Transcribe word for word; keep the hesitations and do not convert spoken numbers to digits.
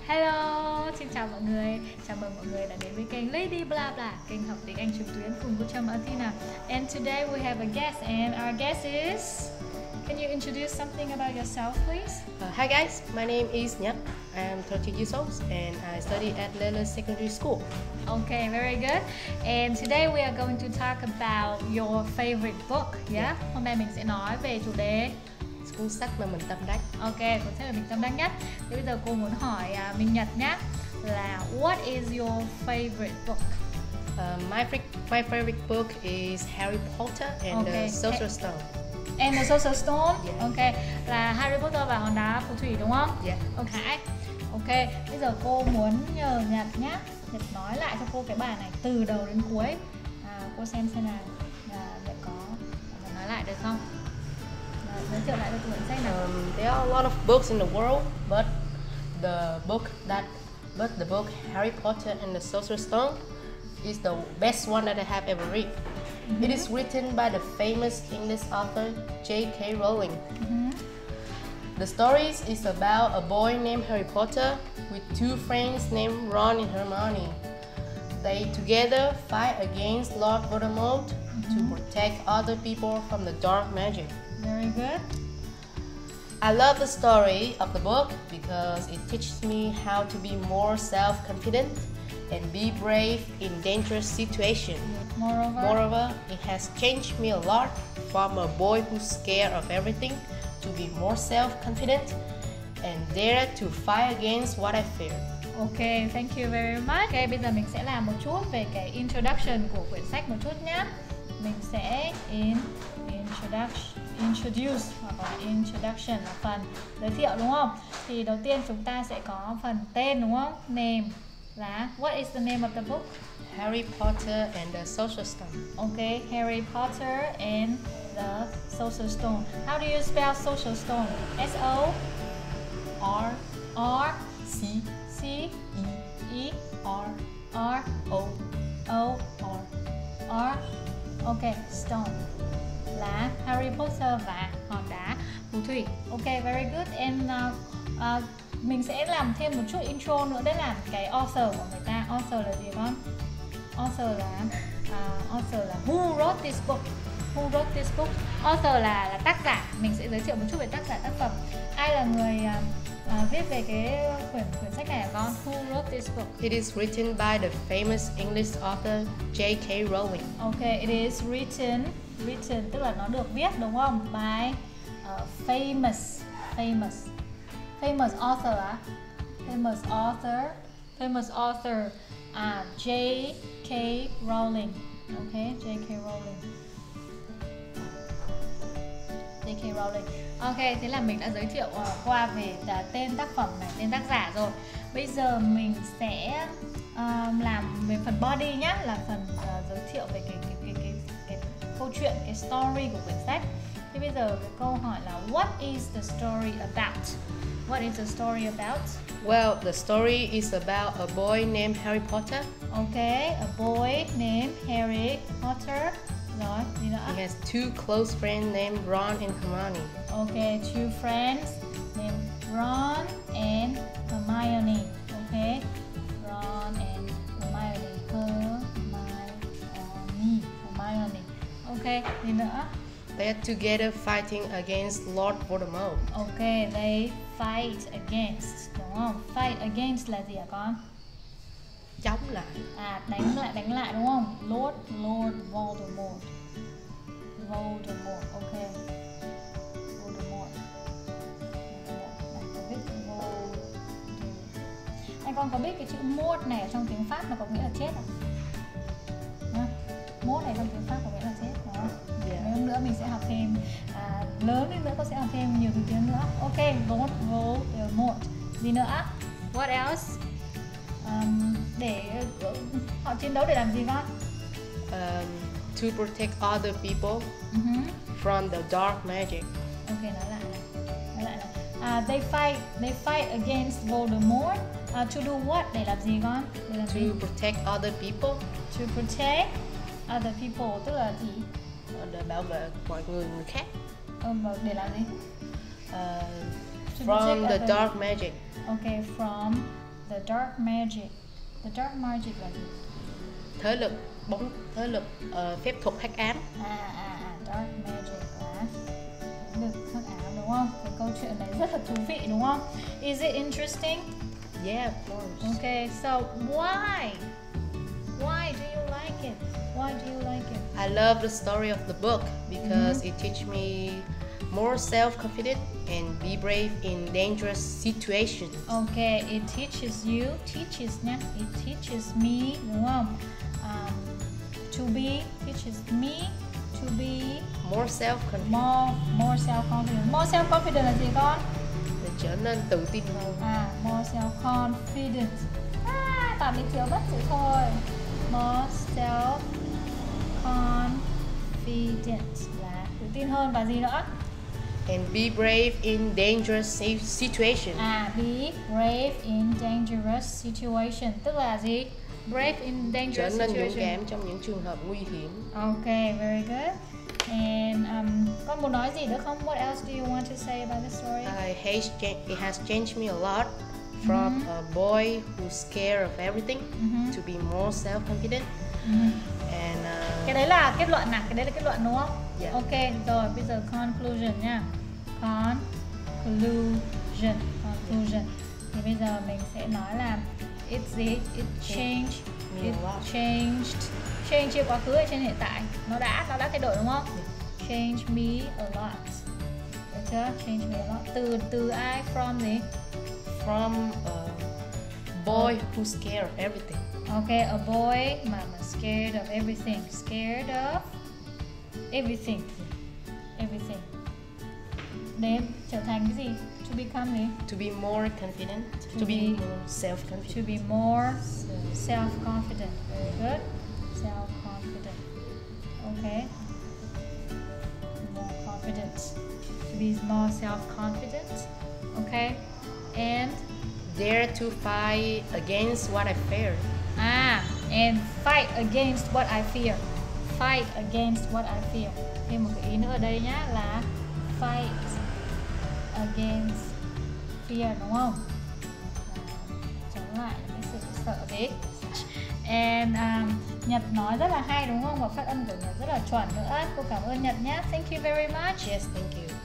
Hello, xin chào mọi người. Chào mừng mọi người đã đến với kênh Lady Bla Bla, kênh học tiếng Anh trực tuyến cùng cô Trâm Athena. And today we have a guest, and our guest is. Can you introduce something about yourself, please? Uh, hi guys, my name is Nhật. I am thirty years old and I study at Lele Secondary School. Okay, very good. And today we are going to talk about your favorite book. Yeah? Hôm nay mình sẽ nói về chủ đề Cuốn sách mà mình tâm đắc. Ok, cuốn sách mà mình tâm đắc nhất. Thế bây giờ cô muốn hỏi à, Minh Nhật nhé, là what is your favorite book? Uh, my, my favorite book is Harry Potter and Okay. the Sorcerer's Stone. And the Sorcerer's Stone. Yeah. Ok, là Harry Potter và hòn đá phù thủy đúng không? Yeah. Ok. Ok, bây giờ cô muốn nhờ Nhật nhé, Nhật nói lại cho cô cái bài này từ đầu đến cuối. À, cô xem xem nào, là Nhật có có nói lại được không? À, giới thiệu lại cho tụi mình xem nào. Um, there are a lot of books in the world, but the book that, but the book Harry Potter and the Sorcerer's Stone is the best one that I have ever read. Mm-hmm. It is written by the famous English author J K Rowling. Mm-hmm. The story is about a boy named Harry Potter with two friends named Ron and Hermione. They together fight against Lord Voldemort mm-hmm. to protect other people from the dark magic. Very good. I love the story of the book because it teaches me how to be more self-confident and be brave in dangerous situations. Moreover, Moreover, it has changed me a lot from a boy who's scared of everything to be more self-confident and dare to fight against what I fear. Ok, thank you very much. Ok, bây giờ mình sẽ làm một chút về cái introduction của quyển sách một chút nhé. Mình sẽ in introduction, introduce hoặc là introduction là phần giới thiệu đúng không? Thì đầu tiên chúng ta sẽ có phần tên đúng không? Name là what is the name of the book? Harry Potter and the Sorcerer's Stone. Ok, Harry Potter and the Sorcerer's Stone. How do you spell Sorcerer's Stone? S O R R C C E E R R O O R. R. Ok, Stone là Harry Potter và hòn đá phù thủy. Ok, very good. And uh, uh, mình sẽ làm thêm một chút intro nữa, đấy là cái author của người ta. Author là gì con? Author là uh, author là who wrote this book. Who wrote this book? Author là là tác giả. Mình sẽ giới thiệu một chút về tác giả tác phẩm. Ai là người uh, uh, viết về cái quyển quyển sách này hả con? Who wrote this book? It is written by the famous English author J K Rowling. Ok, it is written, written tức là nó được viết đúng không? By uh, famous, famous, famous author á, famous author, famous author à J K Rowling. Ok, J K Rowling. J K Rowling. Ok, thế là mình đã giới thiệu uh, qua về uh, tên tác phẩm này, tên tác giả rồi. Bây giờ mình sẽ uh, làm về phần body nhá, là phần uh, giới thiệu về cái cái, cái cái cái câu chuyện, cái story của quyển sách. Thế bây giờ cái câu hỏi là what is the story about? What is the story about? Well, the story is about a boy named Harry Potter. Okay, a boy named Harry Potter. Rồi, gì nữa? He has two close friends named Ron and Hermione. Okay, two friends named Ron and Hermione. Okay, Ron and Hermione. Hermione. Hermione. Okay, gì nữa? They are together fighting against Lord Voldemort. Okay, they fight against, đúng không? Fight against là gì hả con? Chống lại. À, đánh lại, đánh lại đúng không? Lord, Lord Voldemort. Voldemort, ok. Voldemort. Voldemort. Này, con biết chữ Voldemort. Này, con có biết cái chữ mort này ở trong tiếng Pháp nó có nghĩa là chết không? À, mort này trong tiếng Pháp có nghĩa là chết, đúng không? Yeah. Mấy hôm nữa mình sẽ học thêm, à, lớn lên nữa con sẽ học thêm nhiều thứ tiếng nữa. Ok, Vold, Voldemort. Gì nữa? What else? Um, để uh, họ chiến đấu để làm gì con? Um, to protect other people Uh-huh. from the dark magic. Ok, nói lại này. Nói lại này. Uh, they fight, they fight against Voldemort. Uh, to do what? Để làm gì con? Để làm To gì? protect other people. To protect other people tức là gì? Để bảo vệ mọi người người khác. Um, để làm gì? Uh, To from protect the other- dark magic. Okay, from The dark magic. The dark magic là gì? Thế lực bóng thế lực uh, phép thuật hắc ám. À à à dark magic là thế lực hắc ám đúng không? Cái câu chuyện này rất là thú vị đúng không? Is it interesting? Yeah, of course. Okay, so why? Why do you like it? Why do you like it? I love the story of the book because Mm-hmm. it teaches me more self-confident and be brave in dangerous situations. Okay, it teaches you, teaches nhá, it teaches me đúng không? Um, to be, teaches me to be More self-confident, more, more self-confident. More self-confident là gì con? để trở nên tự tin hơn. À, more self-confident. À, tạm bị thiếu mất chữ thôi. More self-confident là tự tin hơn và gì nữa? And be brave in dangerous safe situations. À, be brave in dangerous situation. Tức là gì? Brave in Trở dangerous nên dũng situation. cảm trong những trường hợp nguy hiểm. Okay, very good. And um, con muốn nói gì nữa không? What else do you want to say about the story? I hate cha- it has changed me a lot from Mm-hmm. a boy who's scared of everything Mhm. to be more self-confident Mhm. and uh, Cái đấy là kết luận à? Cái đấy là kết luận đúng không? Yeah. Ok, rồi bây giờ conclusion nha. Conclusion, conclusion. Thì bây giờ mình sẽ nói là it's it, it changed, me it a lot. changed, change trên quá khứ hay trên hiện tại? Nó đã, nó đã thay đổi đúng không? Change me a lot. Được chưa? Change me a lot. Từ từ ai? From gì? from a boy who's scared of everything. Okay, a boy mà mà scared of everything, scared of everything, everything. Để trở thành cái gì? To become gì? To be more confident, to, To be, be- more self-confident. To be more self-confident. Very good. Self-confident. Okay. More confident. To be more self-confident. Okay. And Dare to fight against what I fear. ah, and fight against what I fear. Fight against what I fear. Thêm một cái ý nữa ở đây nhá là fight against fear đúng không? Là chống lại cái sự sợ đấy. And um, Nhật nói rất là hay đúng không? Và phát âm của Nhật rất là chuẩn nữa. Cô cảm ơn Nhật nhé. Thank you very much. Yes, thank you.